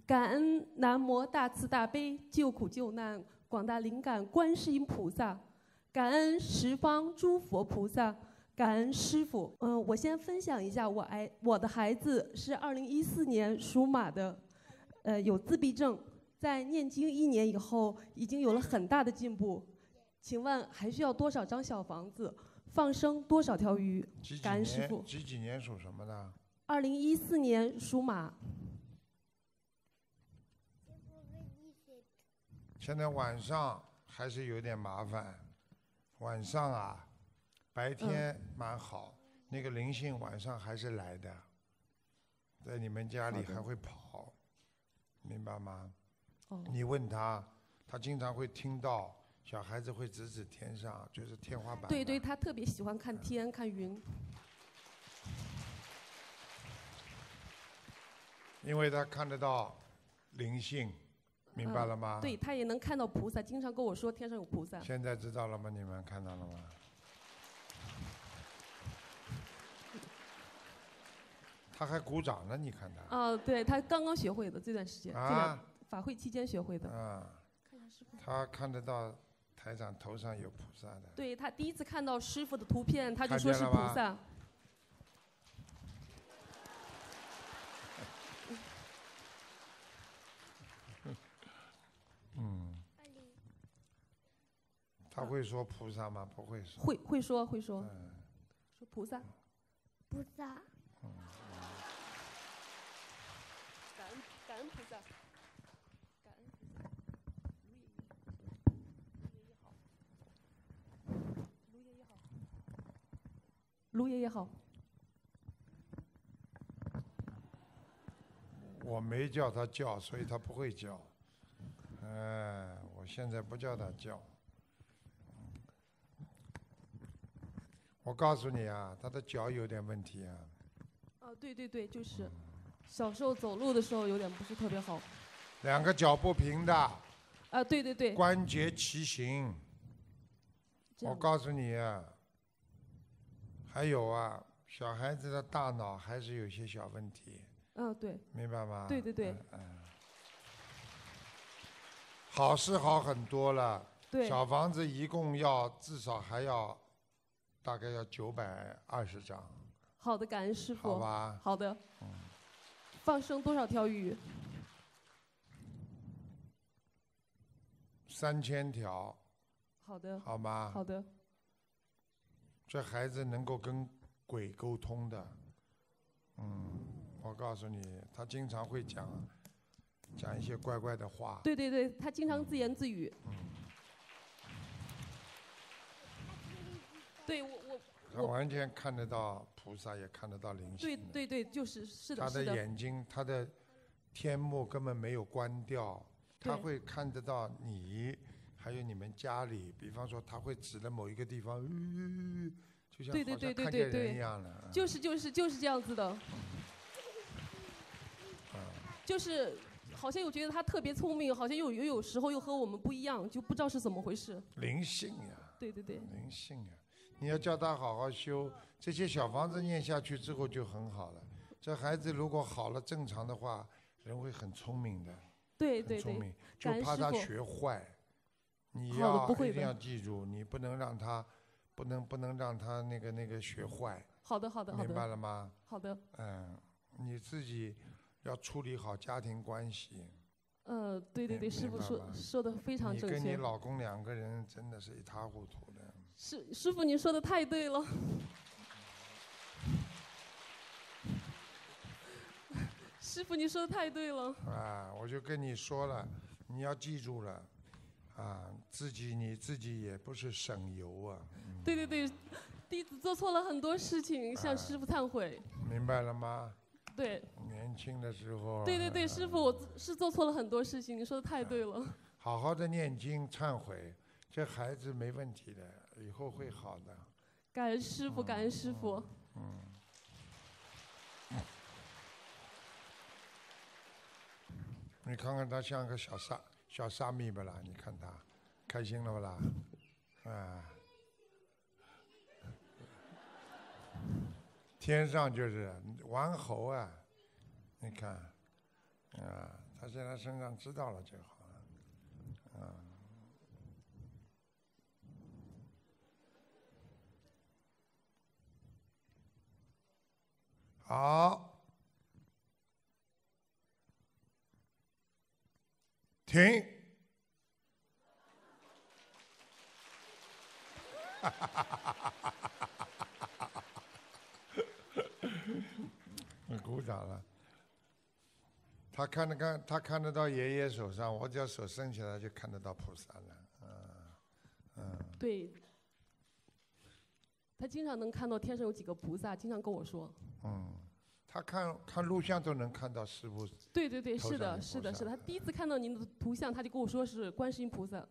感恩南无大慈大悲救苦救难广大灵感观世音菩萨，感恩十方诸佛菩萨，感恩师父。我先分享一下我的孩子是2014年属马的，有自闭症，在念经1年以后已经有了很大的进步。请问还需要多少张小房子？放生多少条鱼？感恩师父。 几年属什么的 ？2014年属马。 现在晚上还是有点麻烦，晚上啊，白天蛮好，那个灵性晚上还是来的，在你们家里还会跑，明白吗？你问他，他经常会听到小孩子会指指天上，就是天花板。 对对，他特别喜欢看天看云。 因为他看得到灵性。明白了吗？ 对，他也能看到菩萨，经常跟我说天上有菩萨。 现在知道了吗？你们看到了吗？他还鼓掌呢，你看他。 对他刚刚学会的这段时间，这段法会期间学会的。看一下师父。 他看得到台长头上有菩萨的。 对他第一次看到师父的图片，他就说是菩萨。 他会说菩萨吗？不会说。 会说。说菩萨。 菩萨。 感恩菩萨。感恩菩萨。卢爷爷好。 我没叫他叫，所以他不会叫。我现在不叫他叫。我告诉你啊，他的脚有点问题啊。 对，就是小时候走路的时候有点不是特别好。 2个脚不平的。 对。 关节畸形。我告诉你啊，还有啊，小孩子的大脑还是有些小问题。 对。 明白吗？ 对。 好是好很多了。 对。 小房子一共至少还要。大概要920张。 好的，感恩师父。 好吧。 好的。放生多少条鱼 ？3000条。 好的。 好吗？ 好的。 这孩子能够跟鬼沟通的。我告诉你，他经常会讲一些怪怪的话。 对，他经常自言自语。对他完全看得到菩萨，也看得到灵性。 对，是的。 他的眼睛，他的天目根本没有关掉，他会看得到你，还有你们家里。比方说，他会指着某一个地方，就像好像看见人一样的。 就是这样子的。就是好像又觉得他特别聪明，好像有时候又和我们不一样，就不知道是怎么回事。 灵性呀。 对。 灵性呀。你要叫他好好修，这些小房子念下去之后就很好了。这孩子如果好了正常的话，人会很聪明的。 对。 聪明，就怕他学坏。你一定要记住，你不能让他，不能让他那个学坏。 好的。 明白了吗？ 好的。 你自己要处理好家庭关系。 对，师父说的非常正确。 你跟你老公2个人真的是一塌糊涂的。 师父，你说的太对了。师父，你说的太对了。 我就跟你说了，你要记住了，你自己也不是省油啊。 对，弟子做错了很多事情，向师父忏悔。 明白了吗？ 对。 年轻的时候。 对，师父，我是做错了很多事情，你说的太对了。 好好的念经忏悔，这孩子没问题的，以后会好的。 感恩师父，感恩师父。 你看看他像个小沙弥不啦？你看他，开心了不啦？天上就是玩猴啊！你看， 他现在身上知道了就好了。好，停。鼓掌了。他看得到爷爷手上，我只要手伸起来就看得到菩萨了。 对。他经常能看到天上有几个菩萨，经常跟我说。 他看录像都能看到师父。 对，是的。他第一次看到您的图像，他就跟我说是观世音菩萨。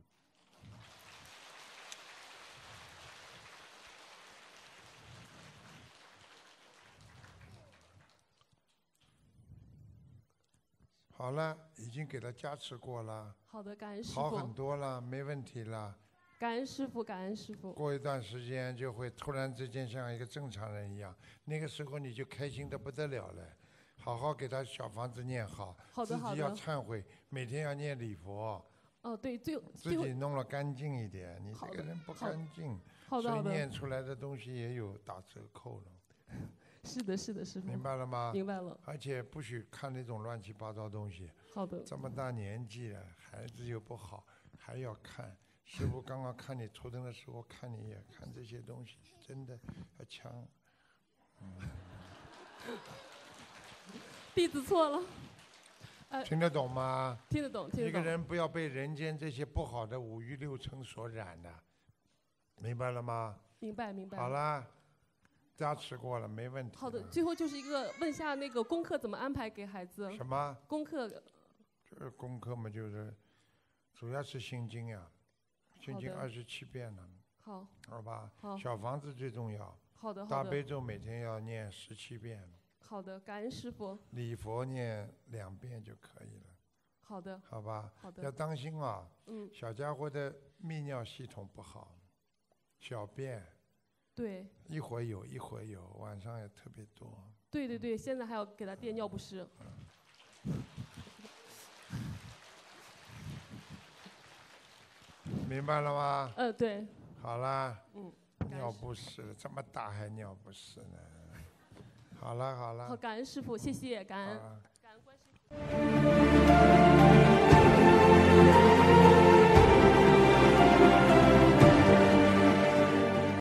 好了，已经给他加持过了。 好的，感恩师父。 好很多了，没问题了。 感恩师父，感恩师父。 过一段时间就会突然之间像一个正常人一样，那个时候你就开心得不得了了。好好给他小房子念好，自己要忏悔，每天要念礼佛。 对， 自己弄了干净一点，你这个人不干净，所以念出来的东西也有打折扣了。 是的，师父。 明白了吗？ 明白了。 而且不许看那种乱七八糟东西。 好的。 这么大年纪了，孩子又不好，还要看。师父刚刚看你图腾的时候，看你也看这些东西，真的要枪。 弟子错了。 听得懂吗？ 听得懂。 一个人不要被人间这些不好的五欲六尘所染的，明白了吗？ 明白。 好啦，加持过了，没问题。 好的，最后就是一个问下那个功课怎么安排给孩子？ 什么功课？ 这功课嘛，就是主要是心经呀，心经27遍了。好吧。 好。 小房子最重要。 好的。 大悲咒每天要念17遍。 好的，感恩师父。 礼佛念2遍就可以了。 好的。 好吧。 好的。 要当心啊。小家伙的泌尿系统不好，小便。 对。 一会儿有，一会儿有，晚上也特别多。 对，现在还要给他垫尿不湿。 明白了吗？ 对。 好啦。尿不湿这么大还尿不湿呢？好了。 好，感恩师父，谢谢，感恩观世音。